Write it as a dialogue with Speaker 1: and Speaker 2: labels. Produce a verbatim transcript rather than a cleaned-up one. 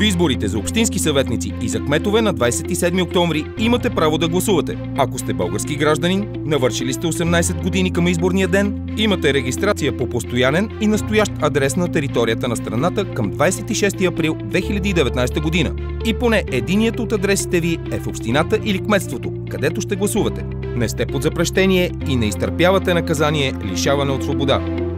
Speaker 1: В изборите за общински съветници и за кметове на двадесет и седми октомври имате право да гласувате. Ако сте български гражданин, навършили сте осемнадесет години към изборния ден, имате регистрация по постоянен и настоящ адрес на територията на страната към двадесет и шести април две хиляди и деветнадесета година и поне единият от адресите ви е в общината или кметството, където ще гласувате. Не сте под запрещение и не изтърпявате наказание лишаване от свобода.